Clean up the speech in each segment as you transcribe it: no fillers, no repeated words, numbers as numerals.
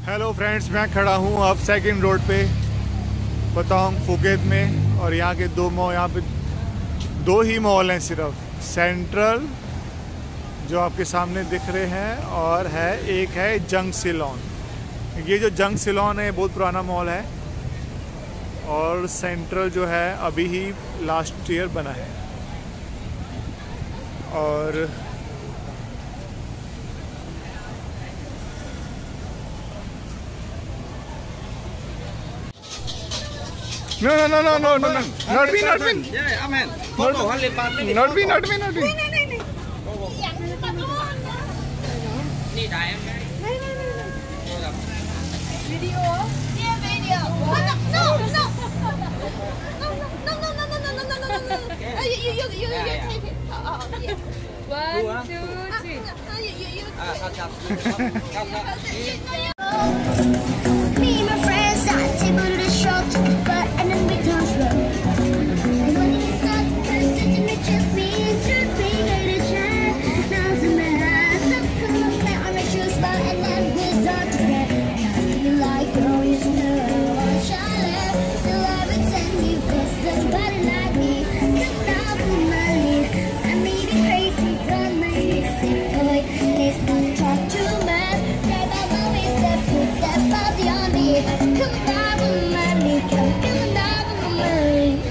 Hello friends, मैं खड़ा हूँ अब सेकंड रोड पे पतंग फुकेत में। और यहाँ के यहाँ पे दो ही मॉल हैं सिर्फ, सेंट्रल जो आपके सामने दिख रहे हैं और है एक है जंग सिलोन। ये जो जंग सिलोन है बहुत पुराना मॉल है और सेंट्रल जो है अभी ही लास्ट ईयर बना है। और No, not win. Yeah, amen. Photo only part. Not win. Ni đại em. Video. Yeah, video. No. You take it. Oh, yeah. 1, 2, 3. Me and my friends sat table to the shop, took a butt and then we danced slow. And when he started cursing, it just me and just me made a chant. Now to my eyes, up to my feet on my shoe spot, and then we start to get. You like girl, you know I'm shy. Still I pretend you feel somebody like me. Come down from my lead. I may be crazy, don't make me sick, boy. Let's not talk too much. Grab out my waist and put that body on me. Come down from my lead. Come down from my lead.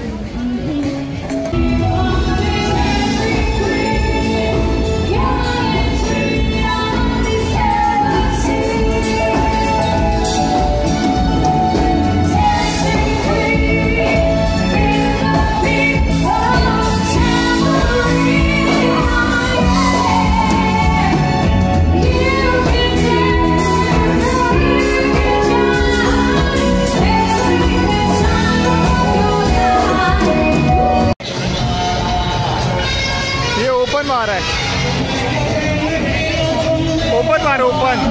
ये open मारा है, open.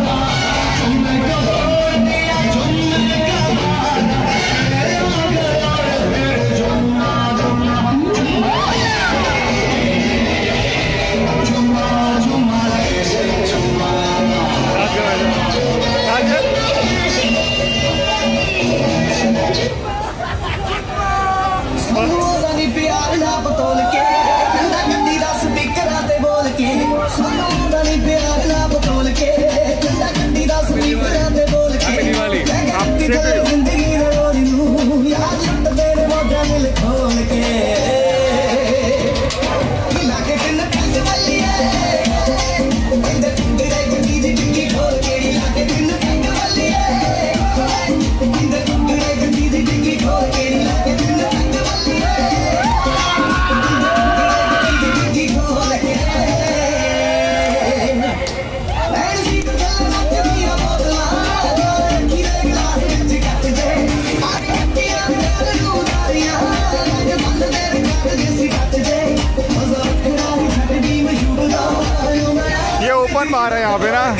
ये open मार है यहाँ पे ना।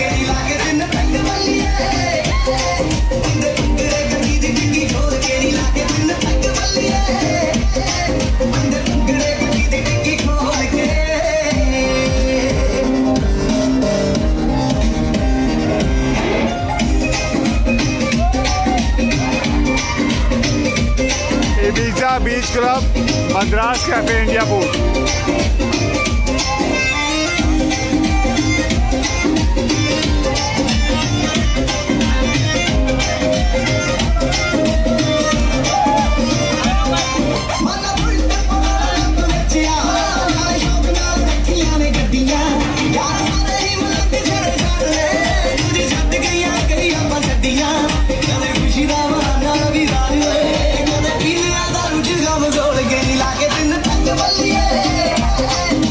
Ibiza beach club, Madras cafe, India port. Yeah.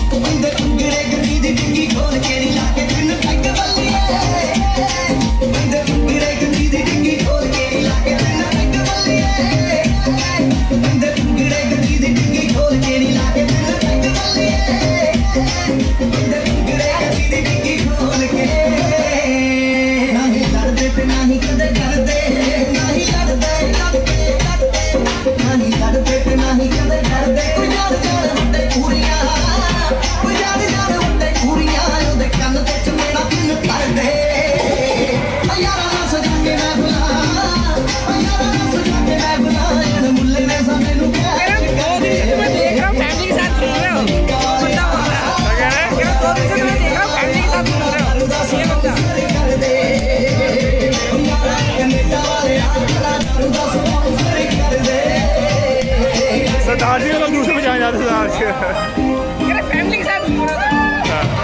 Varanasi में लोग दूसरे में जाने जाते थे आज फैमिली के साथ घूम रहा था।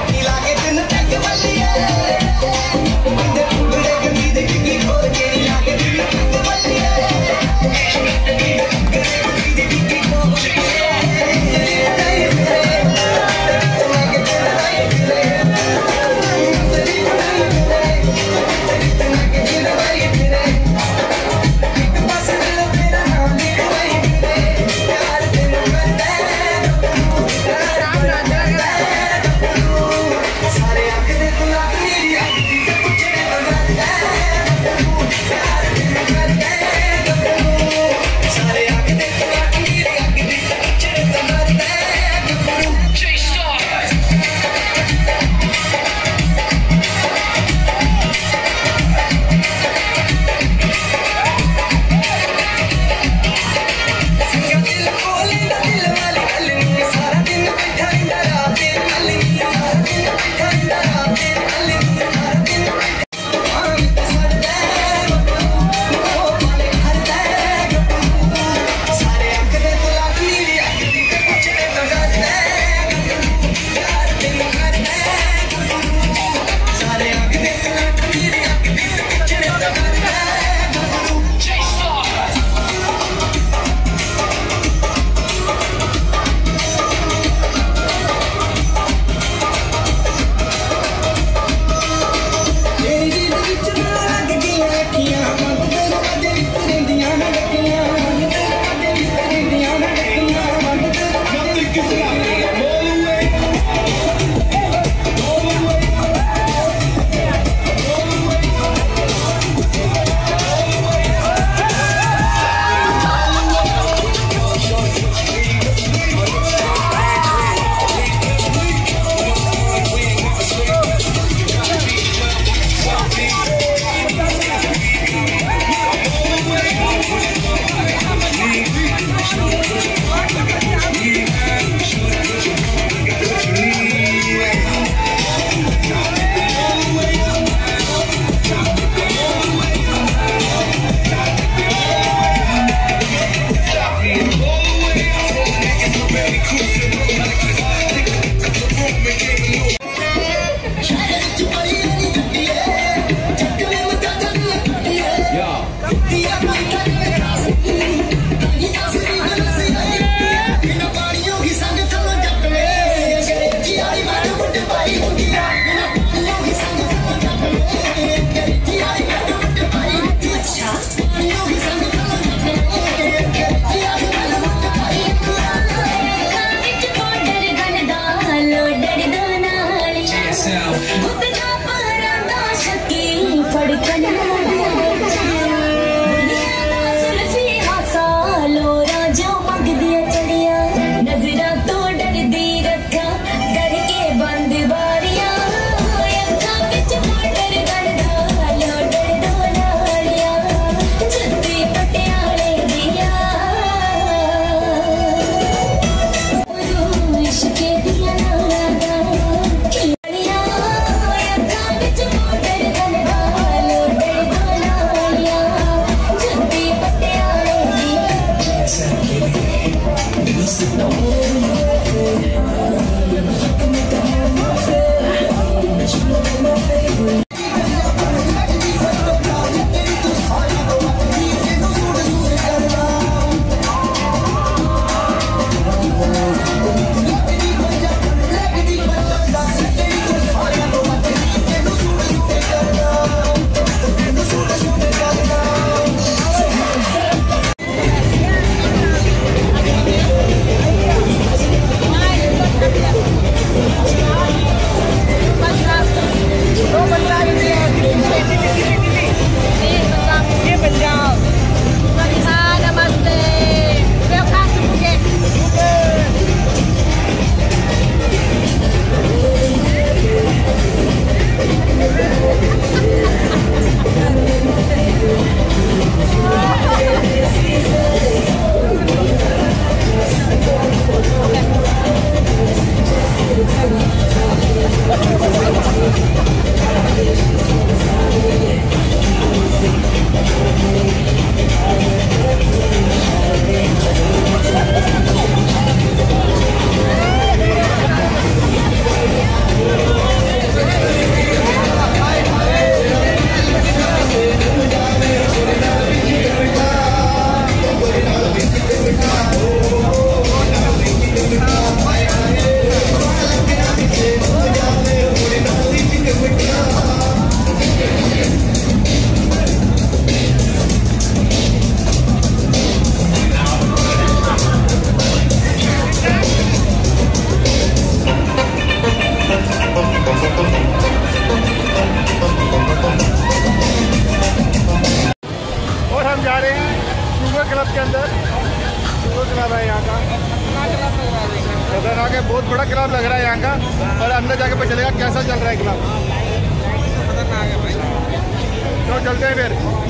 क्लब के अंदर शुगर क्लब है यहाँ का। खतरनाक है, बहुत बड़ा क्लब लग रहा है यहाँ का। और अंदर जाके पता चलेगा कैसा चल रहा है क्लब। खतरनाक है भाई। तो चलते हैं फिर।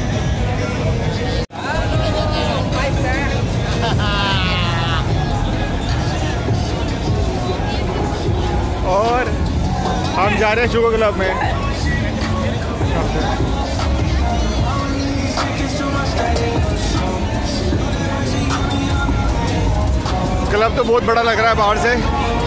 और हम जा रहे हैं शुगर क्लब में। क्लब तो बहुत बड़ा लग रहा है बाहर से।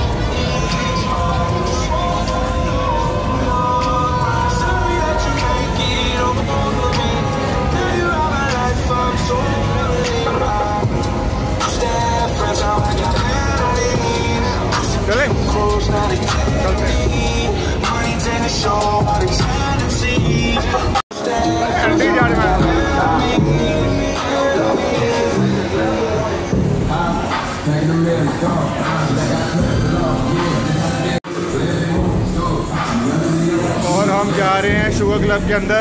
चलें? चलते हैं। ठंडी जा रही है। और हम जा रहे हैं शुगर क्लब के अंदर।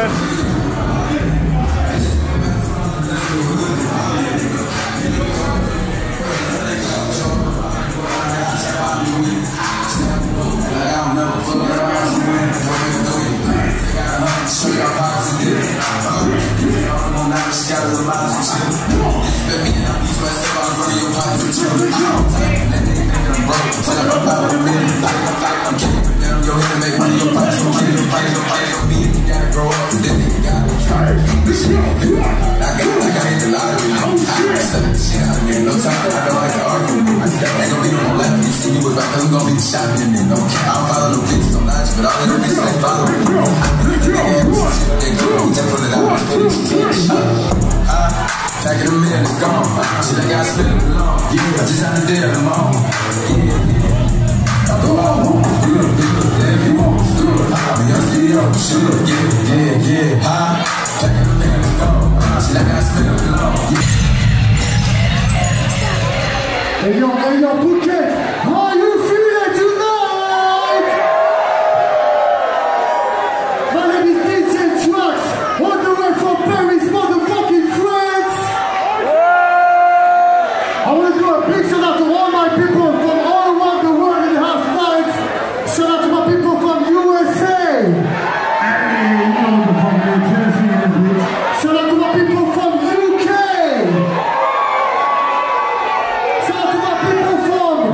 Back in a minute, it's gone. Shit, I got spit it along. Yeah, I just had to do it alone. Yeah. I go out, every moment, I'm in your studio, sure, yeah. Back in a minute, it's gone. Shit, I got spit it along. Hey yo, Phuket, how you feeling tonight? My name is DJ Trax, all the way from Paris, motherfucking France. I want to do a big shout out to all my people from all around the world in the house tonight. Shout out to my people from USA. Hey, you know the fucking Tennessee in this bitch. Shout out to my people from UK. Shout out to my people from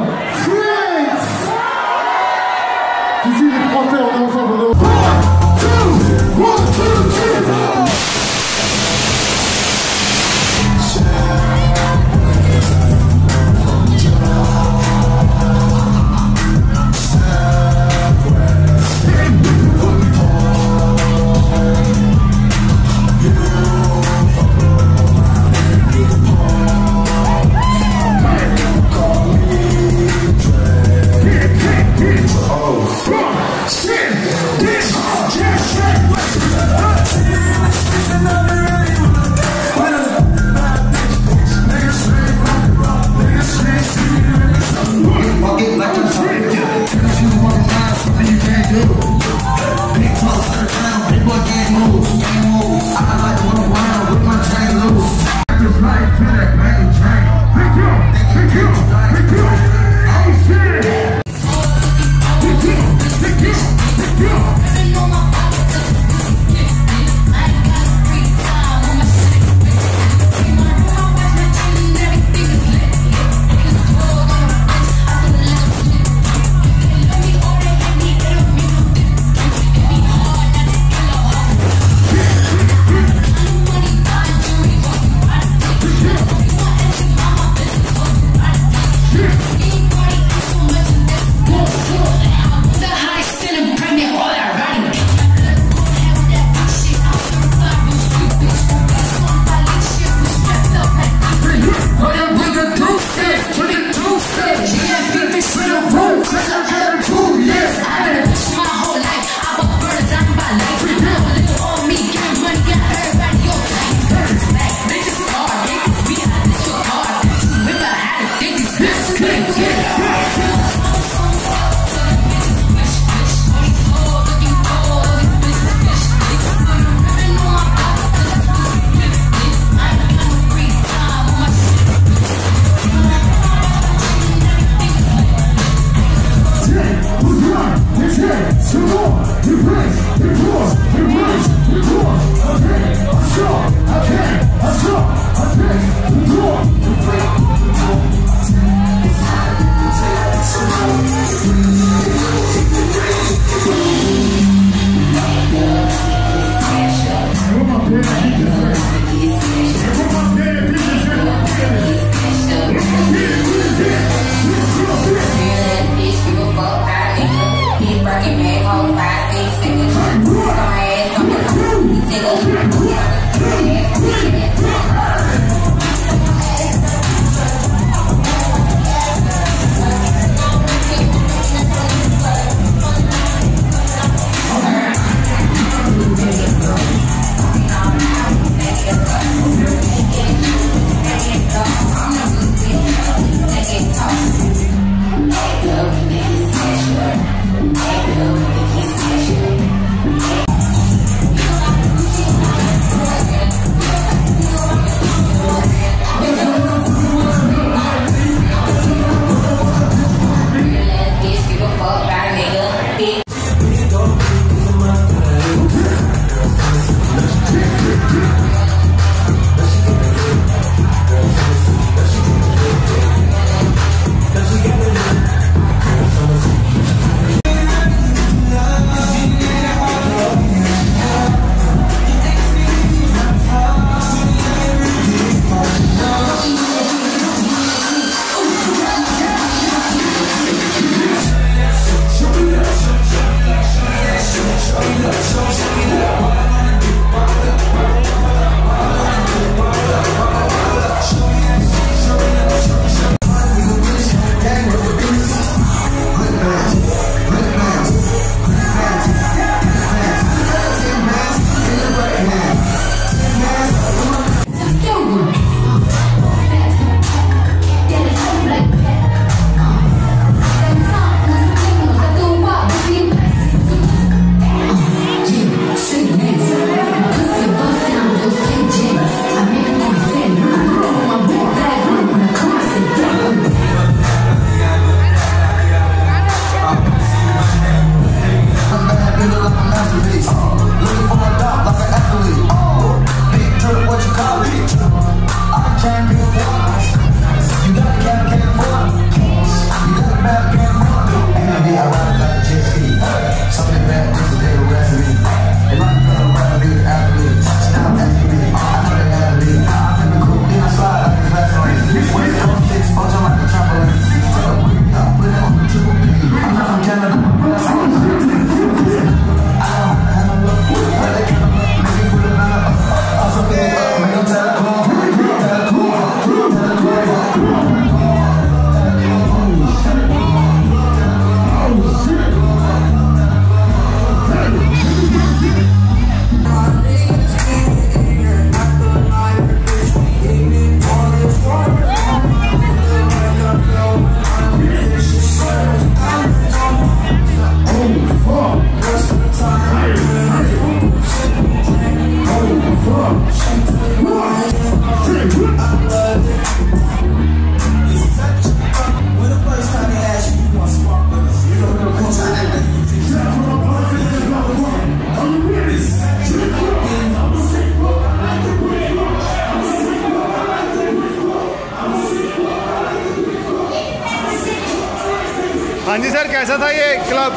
हाँ जी sir, कैसा था ये club?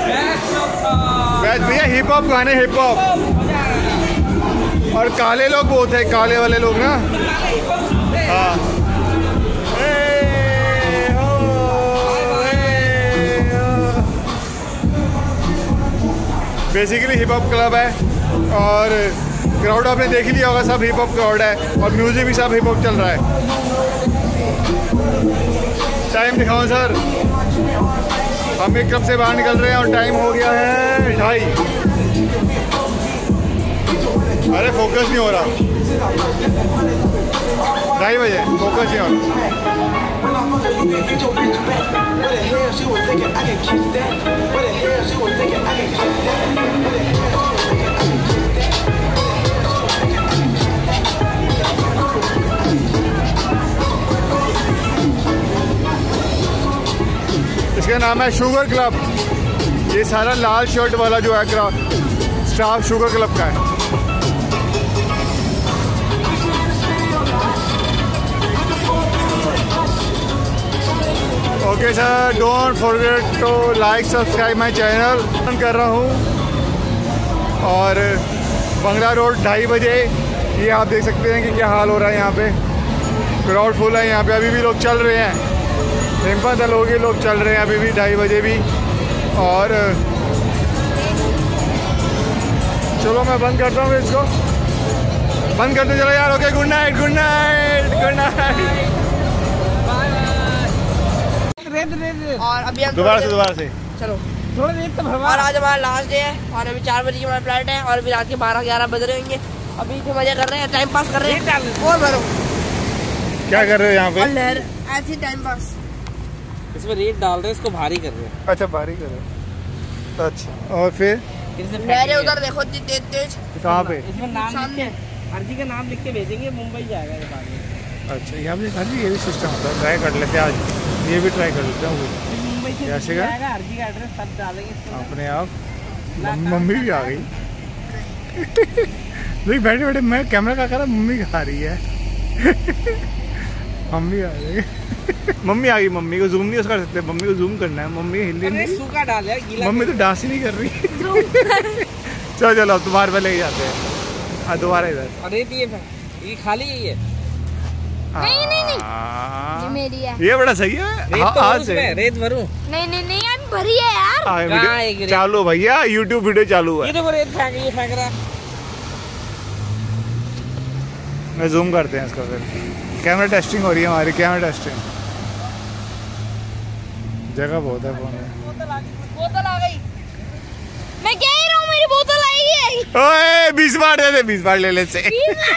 Best भैया, hip hop गाने, hip hop. और काले लोग बहुत है, काले वाले लोग ना। हाँ, बेसिकली हिप हॉप क्लब है और क्राउड आपने देख ही लिया होगा, सब हिप हॉप क्राउड है और म्यूजिक भी सब हिप हॉप चल रहा है। टाइम दिखाओ सर, हम एक क्लब से बाहर निकल रहे हैं और टाइम हो गया है 2:30। अरे फोकस नहीं हो रहा, 2:30 बजे फोकस नहीं हो रहा। इसका नाम है शुगर क्लब। ये सारा लाल शर्ट वाला जो है स्टाफ शुगर क्लब का है। Okay sir, don't forget to like subscribe my channel. कर रहा हूँ और बंगला रोड 2:30 बजे। ये आप देख सकते हैं कि क्या हाल हो रहा है यहाँ पे। क्राउड फुल है यहाँ पे, अभी भी लोग चल रहे हैं। हिम्मत लोग ही लोग चल रहे हैं अभी भी 2:30 बजे भी। और चलो मैं बंद करता हूँ इसको, बंद करते चलो यार। Okay, good night, good night, good night. और अभी हम दोबारा से चलो थोड़ा देर तो भरवा। और आज हमारा लास्ट डे है और अभी 4 बजे की हमारा फ्लाइट है और अभी रात के 12-11 बज रहे होंगे। अभी तो मजा कर रहे हैं, टाइम पास कर रहे हैं। और भरो क्या कर रहे हो यहाँ पे? लहर ऐसी टाइम पास। इसमें रेत डाल रहे हैं, इसको भारी कर रहे हैं। अच्छा, भारी कर रहे हो। अच्छा, और फिर लहरें उधर देखो तेज तेज। कहाँ पे? इसमें नाम लिख के, अर्जी का नाम लिख के भेजेंगे, मुंबई जाएगा ये बाद में। अच्छा, यहाँ पे हर ये भी सिस्टम होता है। ट्राई कर लेते हैं आज, ये भी ट्राई कर लेते हैं। मुंबई से कैसे का? जाएगा, अर्जी का एड्रेस सब डालेंगे अपने आप। मम्मी भी आ गई। देख बैठे बैठे मैं कैमरा का कर रहा, मम्मी खा रही है। मम्मी आ गई। मम्मी आ गई। मम्मी को जूम नहीं कर सकते, मम्मी को जूम करना है। मम्मी हिल नहीं, सूखा डाल यार, गीला। मम्मी तो डांस ही नहीं कर रही। चलो चलो, अब तुम्हारे पे लेके जाते हैं। हाँ, दोबारा इधर। अरे ये खाली यही है। नहीं ये मेरी है। ये बड़ा सही है। रेत तो आज उसमें, रेत भरूं? नहीं अभी भरी है यार। कहाँ है गिरे? चालू भैया, यूट्यूब वीडियो चालू है। ये देखो रेत फेंक रहा है। मैं जूम करते हैं इसका फिर। कैमरा टेस्टिंग हो रही है हमारी, कैमरा टेस्टिंग। जगह बहुत है फोन में। बोतल आ गई। मैं कह ही रहा हूँ मेरी बोतल आएगी। ओए 20 बार दे दे, 20 बार ले ले से।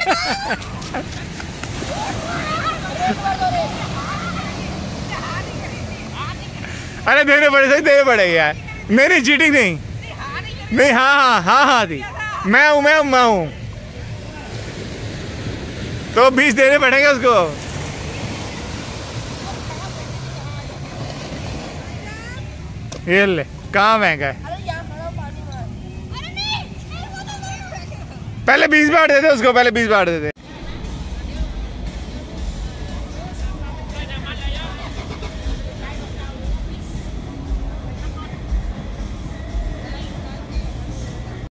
अरे देने पड़े, सही देने पड़ेगा यार। मेरी चीटिंग नहीं। नहीं, हाँ थी। मैं हूँ। तो 20 देने पड़ेंगे उसको। ये ले, कहाँ महंगा है? पहले 20 बार दे दे उसको, पहले 20 बार दे दे।